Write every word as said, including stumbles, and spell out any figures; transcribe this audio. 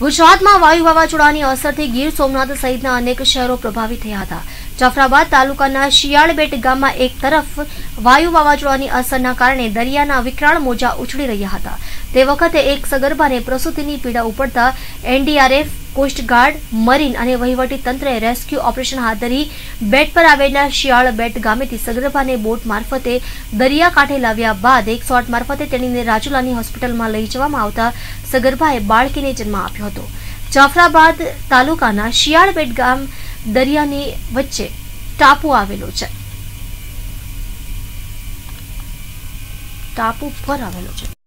ગુજરાતમાં વાયુ વાવાઝોડાની અસરથી ગીર સોમનાથ સહિતના અનેક શહેરો પ્રભાવિત થયા હતા। જાફરાબાદ તાલુકાના શિયાળબેટ ગામમાં એક તરફ વાયુ વાવાઝોડાની અસરના કારણે દરિયાના વિકરાળ મોજા ઉછળી રહ્યા હતા। તે વખતે એક સગર્ભાને પ્રસૂતિની પીડા ઉપડતા એનડીઆરએફ, કોસ્ટગાર્ડ, મરીન અને વહીવટી તંત્રએ રેસ્ક્યુ ઓપરેશન હાથ ધરી બેટ પર આવેલા શિયાળબેટ ગામેથી સગર્ભાને બોટ મારફતે દરિયાકાંઠે લાવ્યા બાદ એકસો આઠ મારફતે તેણીને રાજુલાની હોસ્પિટલમાં લઈ જવામાં આવતા સગર્ભાએ બાળકીને જન્મ આપ્યો હતો। જાફરાબાદ તાલુકાના શિયાળબેટ ગામ દરિયાની વચ્ચે ટાપુ આવેલો છે ટાપુ પર આવેલો છે।